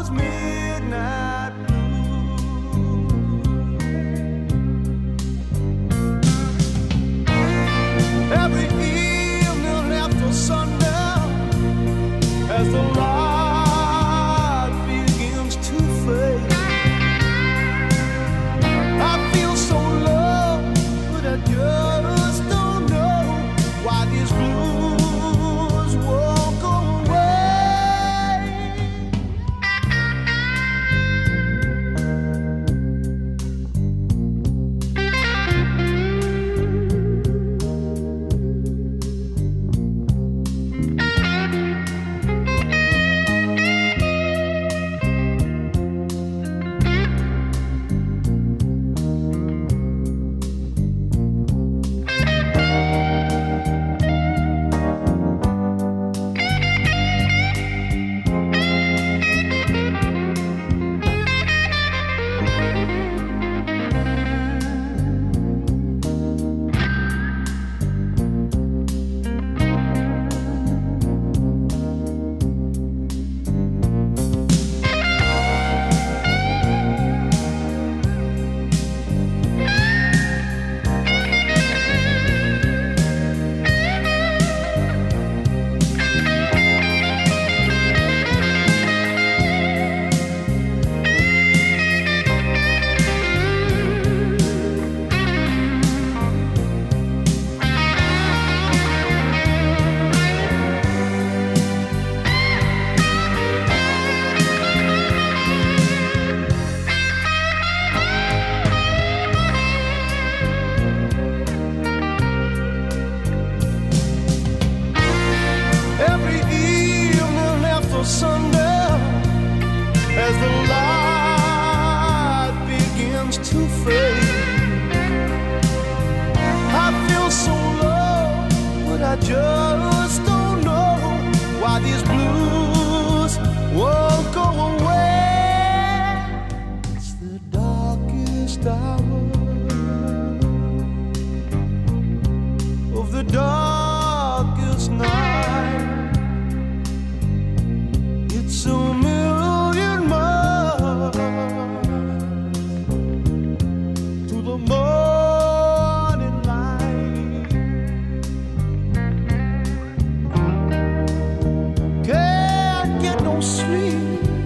midnight blue. Every evening after sundown, as the light begins to fade, I feel so low, but I just don't know why these blues won't go away. Every evening after sundown, as the light begins to fade, I feel so low, but I just don't know why these blues won't go away. It's the darkest hour of the darkest night. It's a million miles to the morning light. Can't get no sleep,